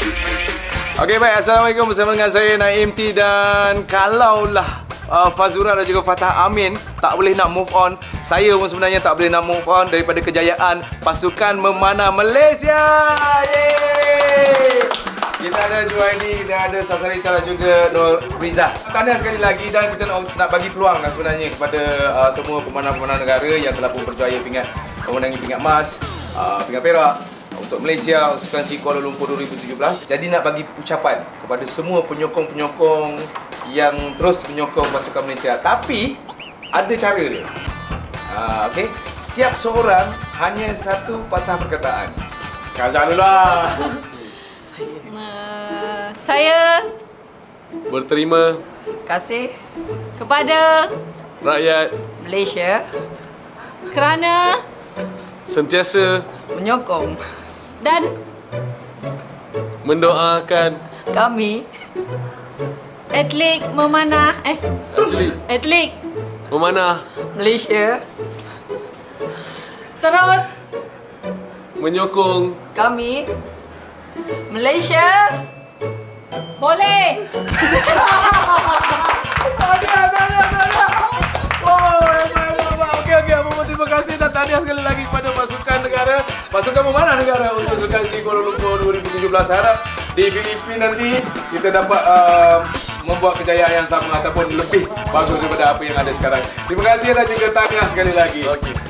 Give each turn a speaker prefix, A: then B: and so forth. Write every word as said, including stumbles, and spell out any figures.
A: Okey, baik. Assalamualaikum, bersama dengan saya Naim T. Dan kalaulah uh, Fazura dan juga Fatah Amin tak boleh nak move on, saya pun sebenarnya tak boleh nak move on daripada kejayaan pasukan memanah Malaysia. Yeay! Kita ada Juhaini, kita ada Sasarita dan juga Nur Riza. Tahniah sekali lagi, dan kita nak, nak bagi peluang kan sebenarnya kepada uh, semua pemanah-pemanah negara yang telah pun berjaya pingat, memenangi pingat emas, uh, pingat perak untuk Malaysia, Sukan SEA Kuala Lumpur dua ribu tujuh belas. Jadi nak bagi ucapan kepada semua penyokong-penyokong yang terus menyokong pasukan Malaysia. Tapi ada cara dia. Uh, Okey, setiap seorang hanya satu patah perkataan. Kazan dulu lah.
B: Uh, saya
C: berterima
D: kasih
B: kepada
C: rakyat
D: Malaysia
B: kerana
C: sentiasa
D: menyokong
B: dan
C: mendoakan
D: kami
B: atlet memanah eh
C: atlet
B: atlet
C: memanah
D: Malaysia
B: terus
C: menyokong
D: kami Malaysia
B: boleh.
A: Tahniah, tahniah, tahniah. Oh, okey, okey. Apa-apa, terima kasih dan tahniah sekali lagi kepada pasukan negara, pasukan memanah negara untuk Sukan SEA Kuala Lumpur dua ribu tujuh belas. Harap di Filipina nanti kita dapat uh, membuat kejayaan yang sama ataupun lebih bagus daripada apa yang ada sekarang. Terima kasih dan juga tahniah sekali lagi.
C: okey.